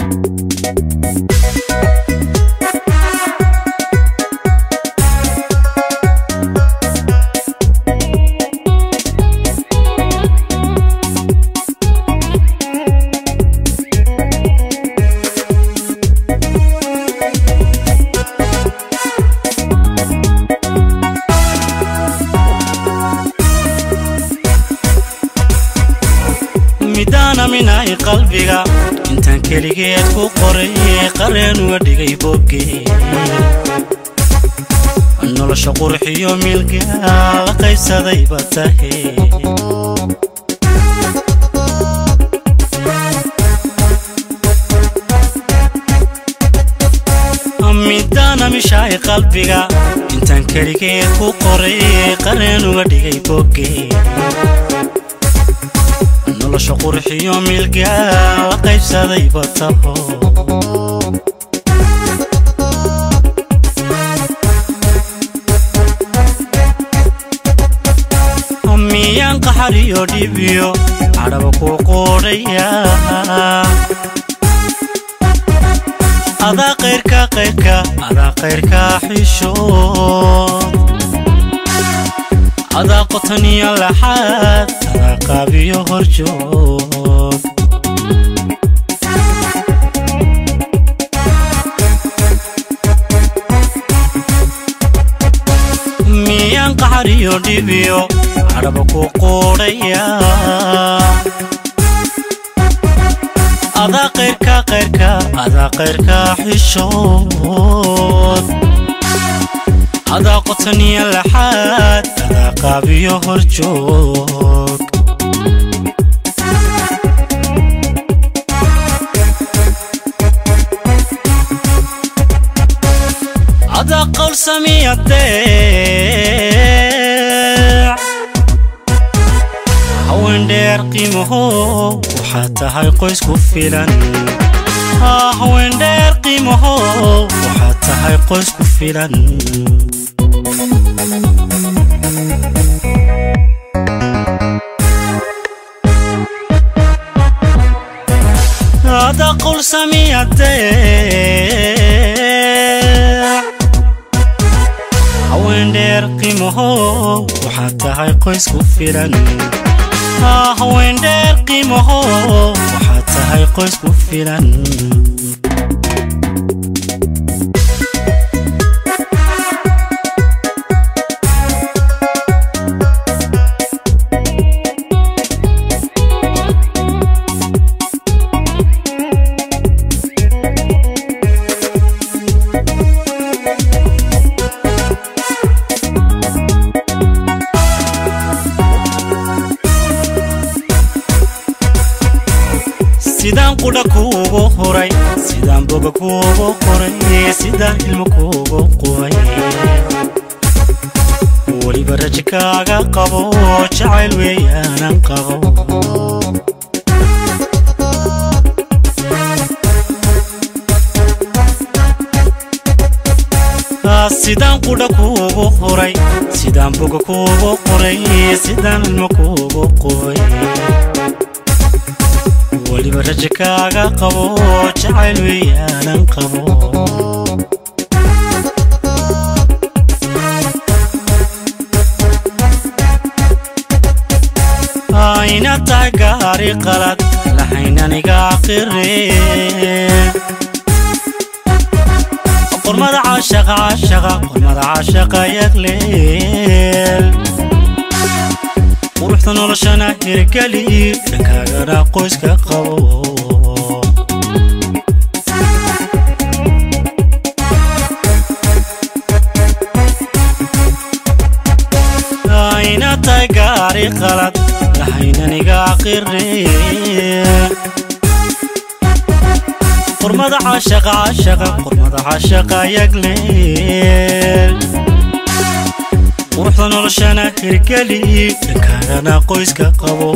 midana minay qalbiga intaan kaligeed ku qoray qareen wadhigay bogge nolosha qurxiyo milga la qaysaday batahe midana mishay qalbiga intaan kaligeed ku qoray qareen wadhigay bogge nolosha qurxiyo milga la qaybsaday bataho miyaan qaxariyo dhibiyo cadhaba ku qoodhaya adaa qayrka xisho adaa qotaniya laxaad adaa qaabiyo horjoog miyaan qaxariyo dhibiyo cadhaba ku qoodhaya adaa qayrka xishood adaa qotaniya laxaad adaa qaabiyo horjoog adaa qowl samiyadeec haween dheer qiimaho waxaad tahay qoys ku filan haween dheer qiimaho waxaad tahay qoys ku filan adaa qowl samiyadeec haween dheer qiimaho waxaad tahay qoys ku filan haween dheer qiimaho waxaad tahay qoys ku filan sidaan qudha kuugu horay sidaan boga kuugu qoray sidaan ilmo kuugu qubay weliba rajo kaaga qabo jacayl weeyaanan qabo sidaan qudha kuugu horay sidaan boga kuugu qoray sidaan ilmo kuugu qubay weliba rajo kaaga qabo jacayl weeyaanan qabo inaad tahay gaari qalad lahaynaniga qire qormada caashaqa yagleel quruxda noloshana hirgeli dhankaagana qoyska qabo inaad tahay gaari qalad lahaynaniga qire qormada caashaqa yagleel quruxda noloshana hirgeli dhankaagana qoyska qabo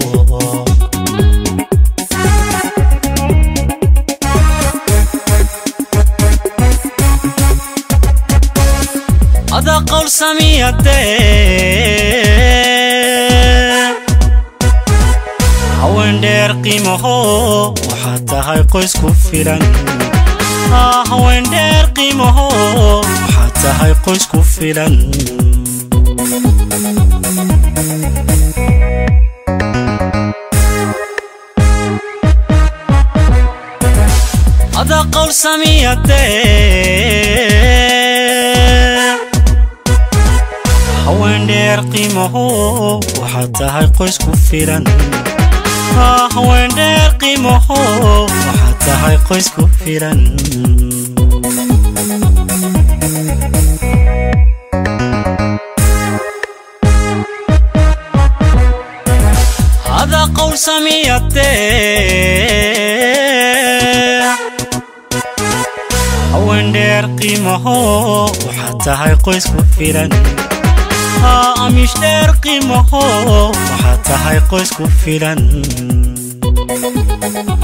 adaa qowl samiyadeec haween dheer qiimaho waxaad tahay qoys ku filan haween dheer qiimaho waxaad tahay qoys ku filan هذا قول سميته هوين دير قيمه وحتى هاي قوس كفيران هوين دير قيمه وحتى هاي قوس كفيران هذا قول سميته هوين دير قيمه وحتى هاي قوس كفيران مش دير قيمه وحتى هاي قوس كفيران